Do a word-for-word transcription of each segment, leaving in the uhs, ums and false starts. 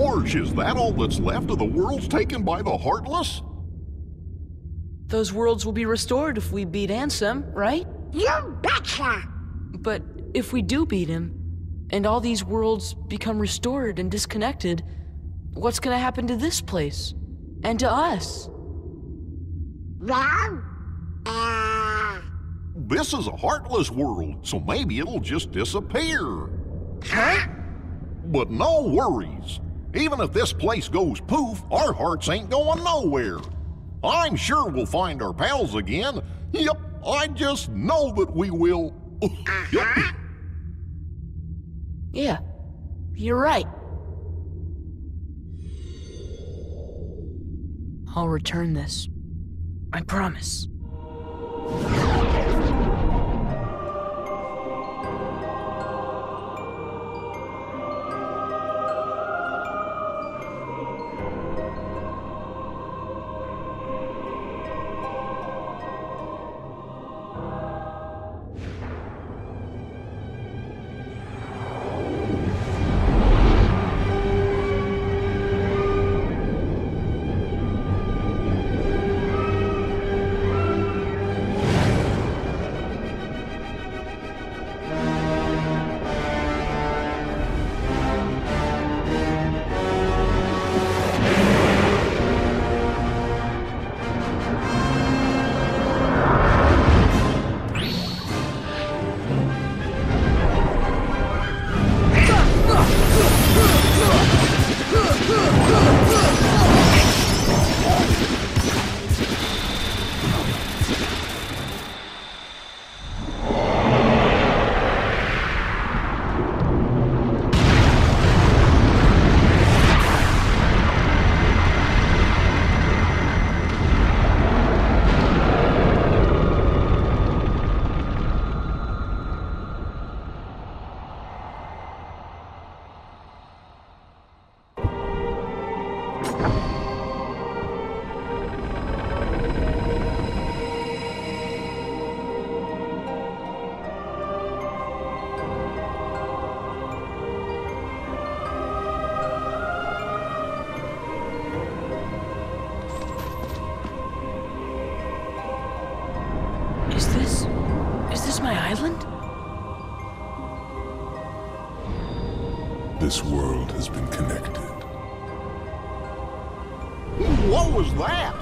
Gorge, is that all that's left of the worlds taken by the Heartless? Those worlds will be restored if we beat Ansem, right? You betcha! But if we do beat him, and all these worlds become restored and disconnected, what's gonna happen to this place? And to us? Well, uh... This is a Heartless world, so maybe it'll just disappear. Huh? But no worries. Even if this place goes poof, our hearts ain't going nowhere. I'm sure we'll find our pals again. Yep, I just know that we will. Uh-huh. Yeah, you're right. I'll return this. I promise. Is this... is this my island? This world has been connected. What was that?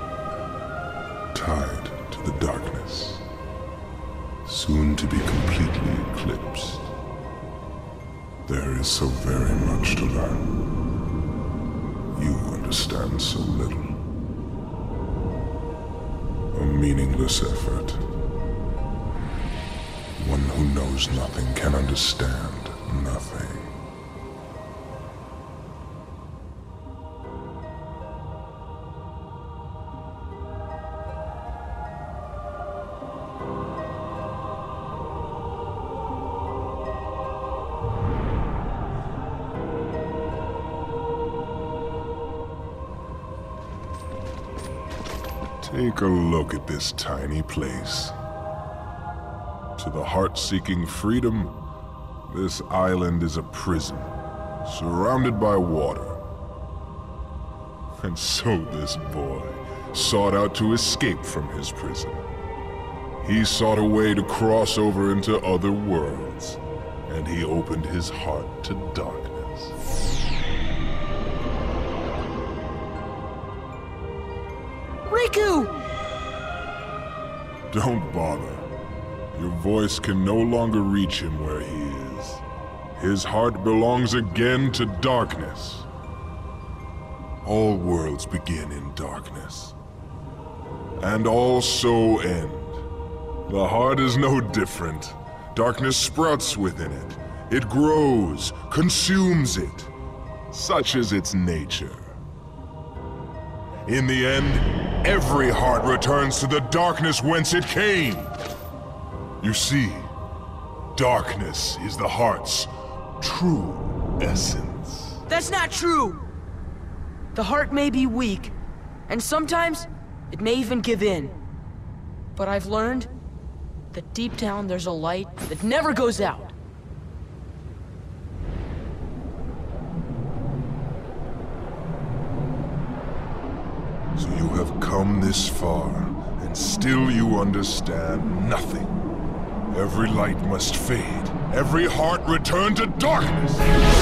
Tied to the darkness. Soon to be completely eclipsed. There is so very much to learn. You understand so little. A meaningless effort. One who knows nothing can understand nothing. Take a look at this tiny place. To the heart-seeking freedom, this island is a prison, surrounded by water. And so this boy sought out to escape from his prison. He sought a way to cross over into other worlds, and he opened his heart to darkness. Riku! Don't bother. Your voice can no longer reach him where he is. His heart belongs again to darkness. All worlds begin in darkness. And all so end. The heart is no different. Darkness sprouts within it. It grows, consumes it. Such is its nature. In the end, every heart returns to the darkness whence it came. You see, darkness is the heart's true essence. That's not true! The heart may be weak, and sometimes it may even give in. But I've learned that deep down there's a light that never goes out. have come this far, and still you understand nothing. Every light must fade. Every heart return to darkness.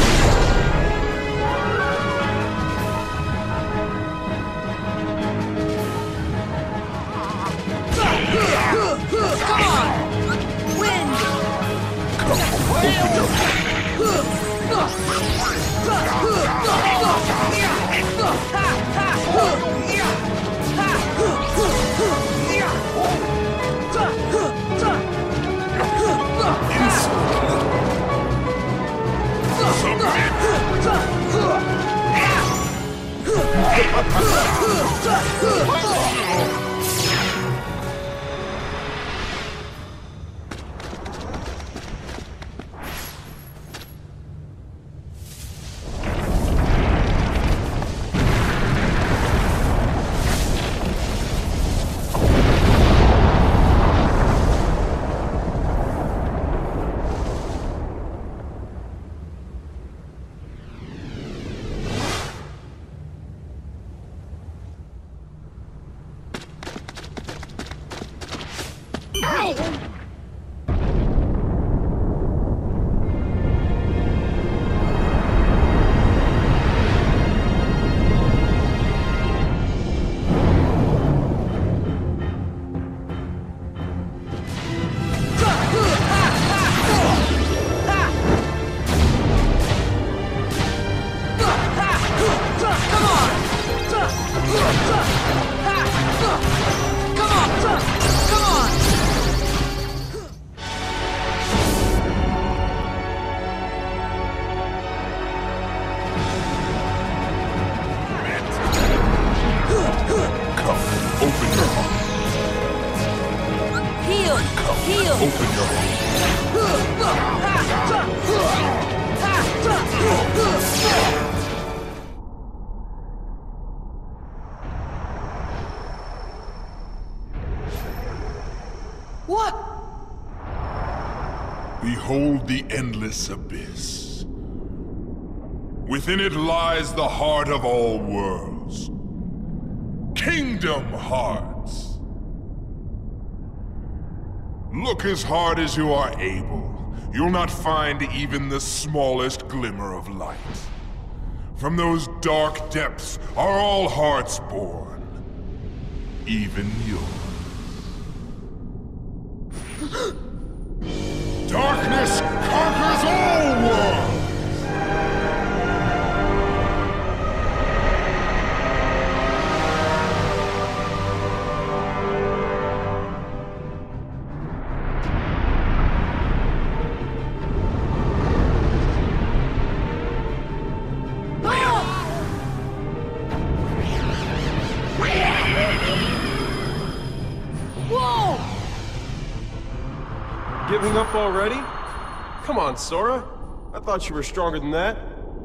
Come on! Wind! Come, open your heart. What? Behold the endless abyss. Within it lies the heart of all worlds. Kingdom Hearts. Look as hard as you are able. You'll not find even the smallest glimmer of light. From those dark depths are all hearts born. Even yours. Darkness conquers all worlds! Giving up already? Come on, Sora. I thought you were stronger than that.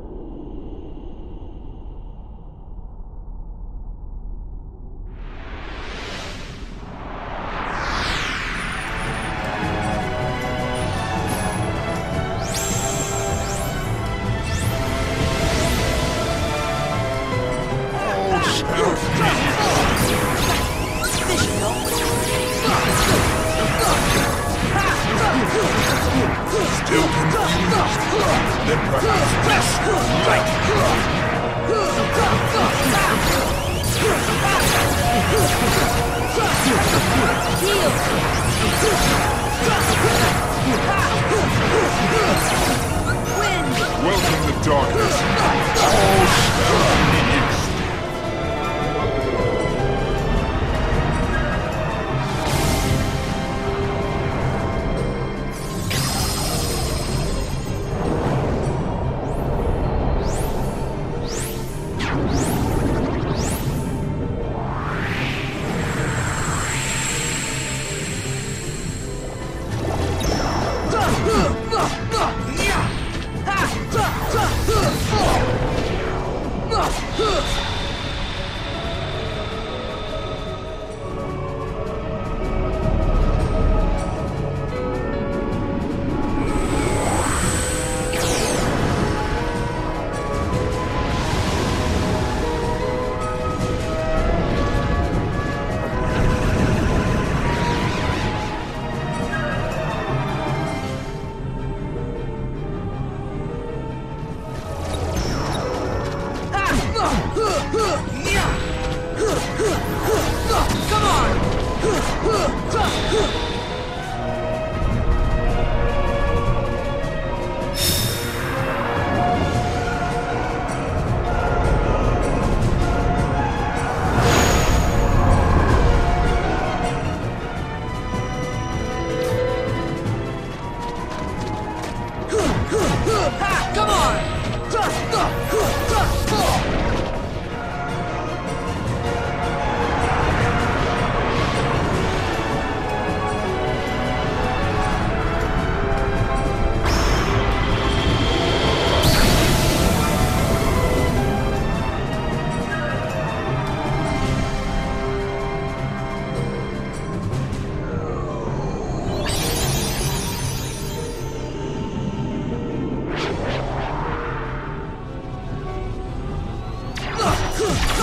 Still confused? Then perhaps this light. Welcome to darkness. All shall be extinct.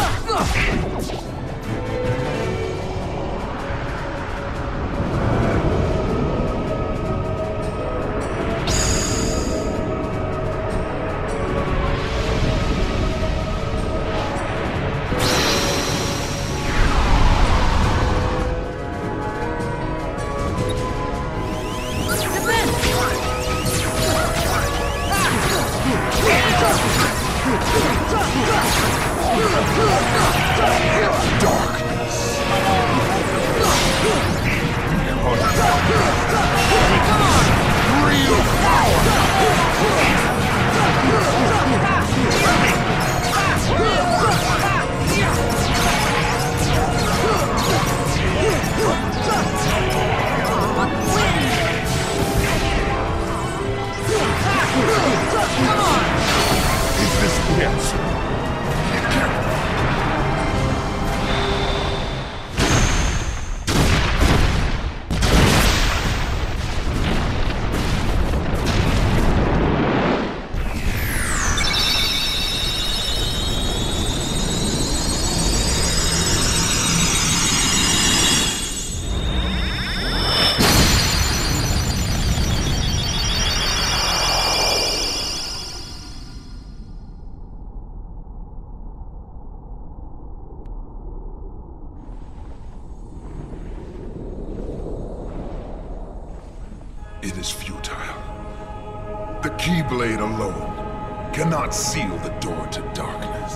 It is futile. The Keyblade alone cannot seal the door to darkness.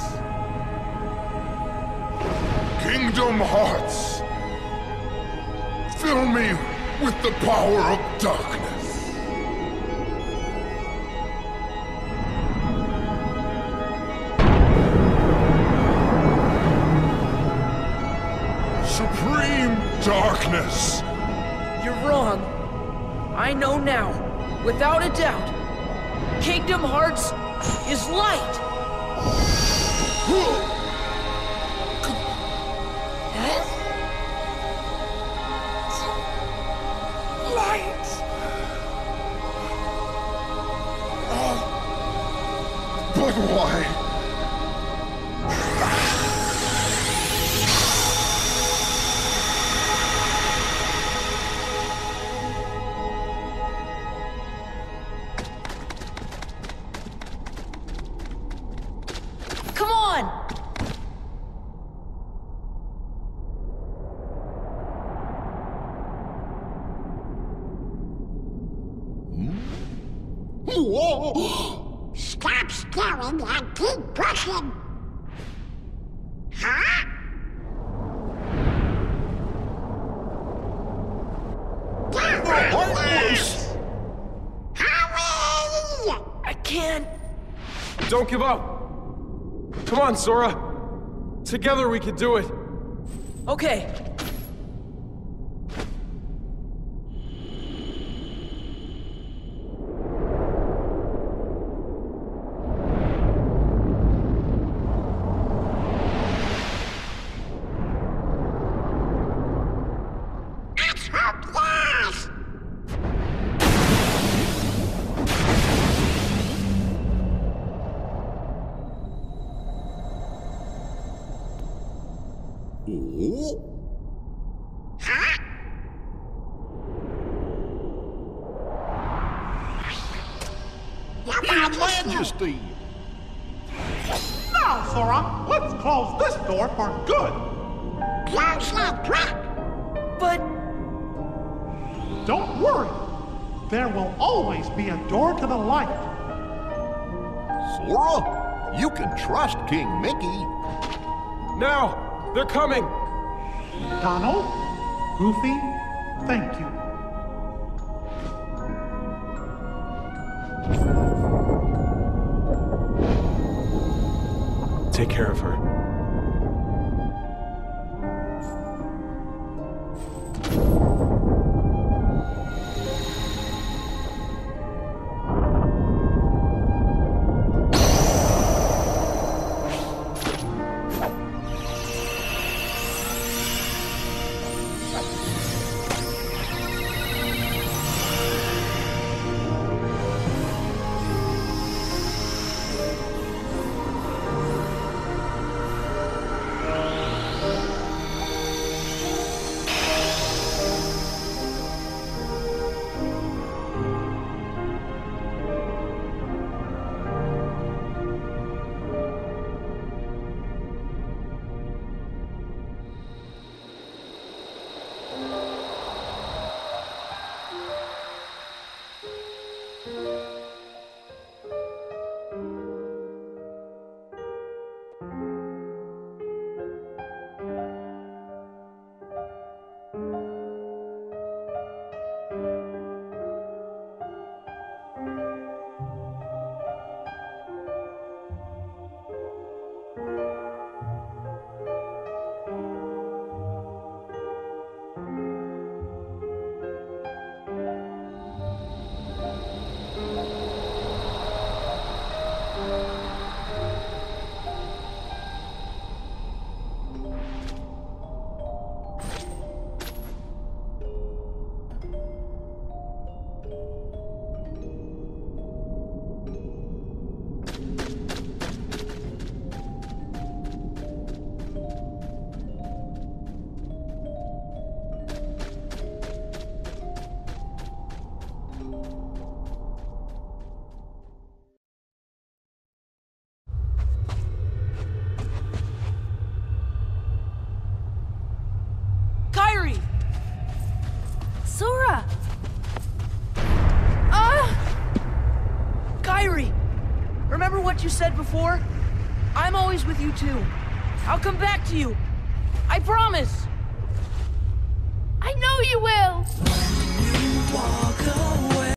Kingdom Hearts, fill me with the power of darkness. Supreme darkness! You're wrong. I know now, without a doubt. Kingdom Hearts is light. Light! Oh. But why? Whoa! Stop staring and keep pushing. Huh? Heartless! Hurry! I can't. Don't give up! Come on, Sora! Together we can do it! Okay. Your Majesty! Now, Sora, let's close this door for good. Close that quick! But Don't worry. There will always be a door to the light. Sora, you can trust King Mickey. Now! They're coming! Donald, Goofy, thank you. Take care of her. Kyrie! Remember what you said before? I'm always with you too. I'll come back to you. I promise! I know you will! You walk away.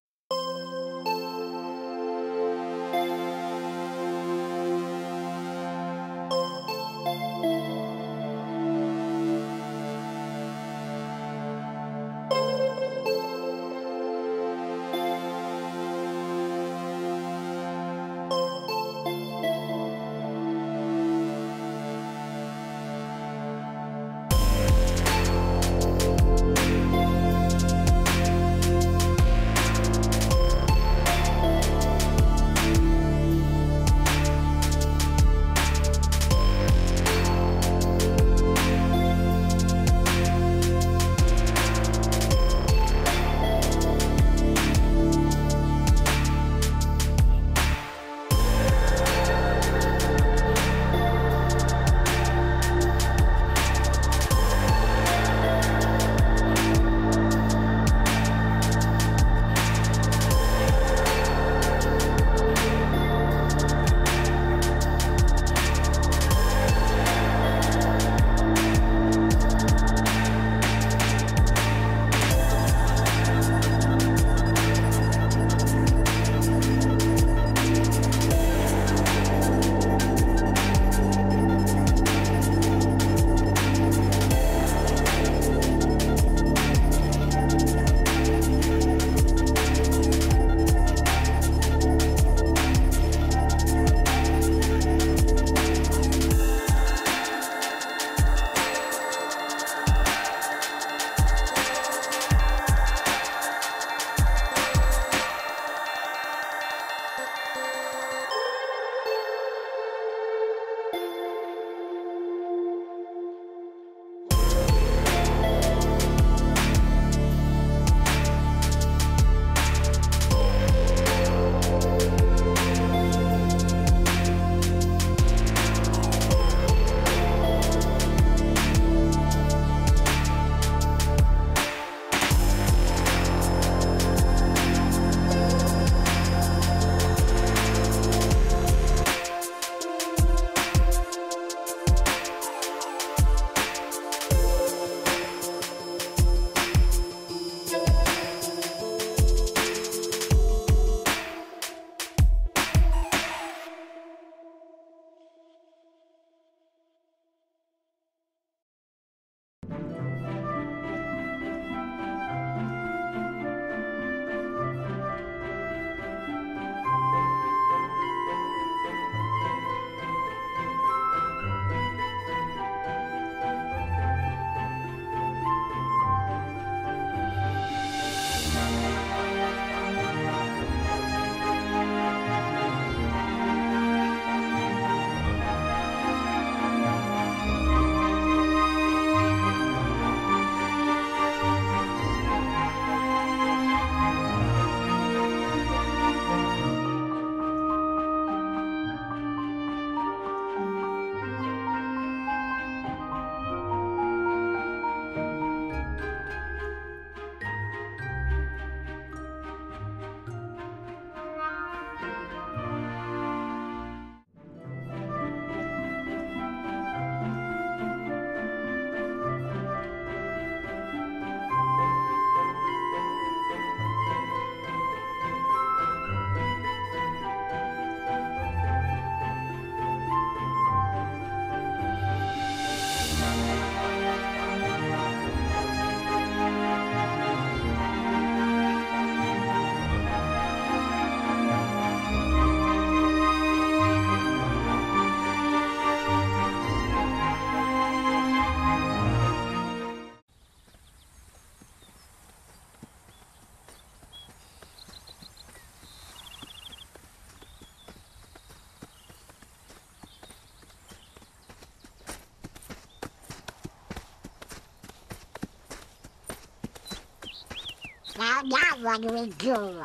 Now, now what do we do?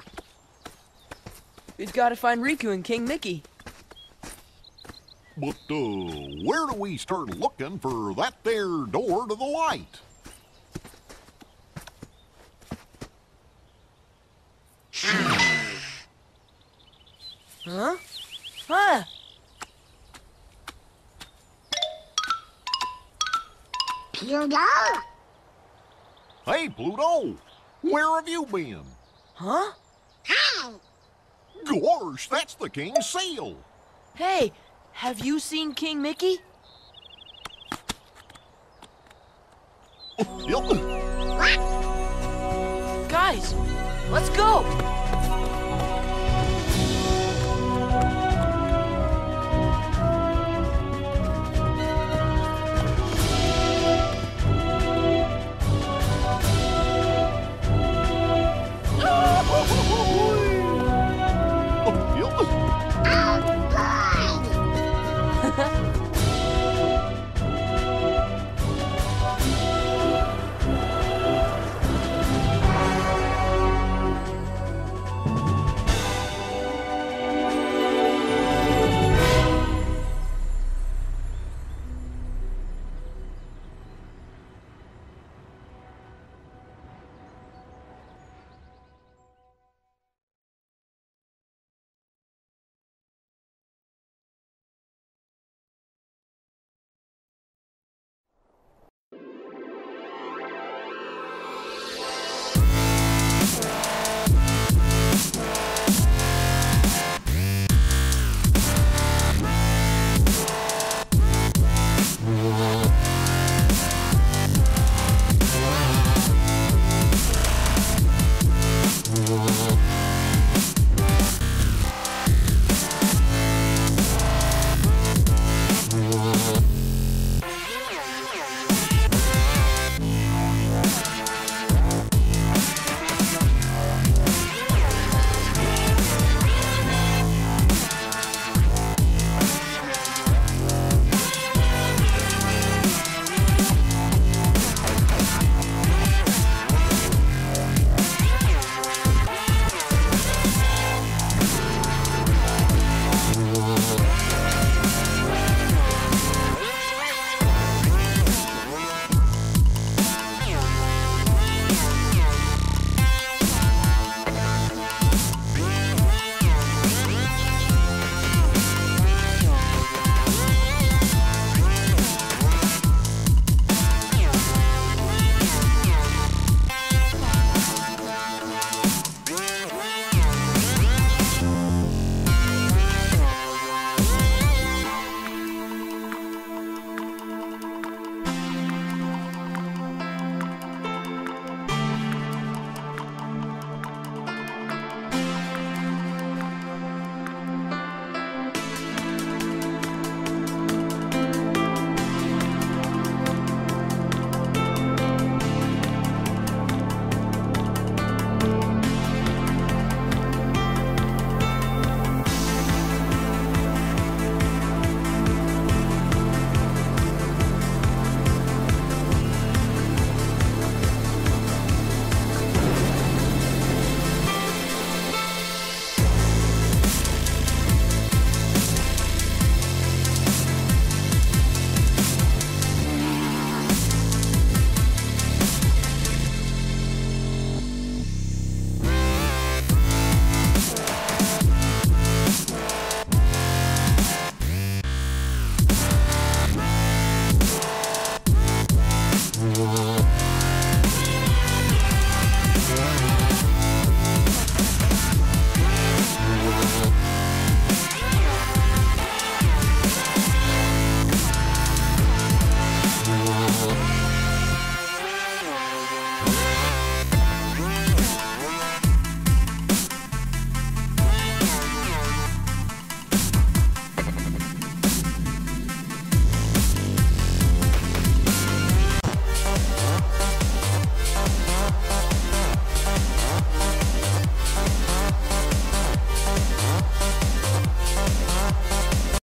We've got to find Riku and King Mickey. But, uh, where do we start looking for that there door to the light? Huh? Huh? Pluto? Hey, Pluto! Where have you been? Huh? Hi! Gosh, that's the king's seal! Hey, have you seen King Mickey? Yup. Guys, let's go!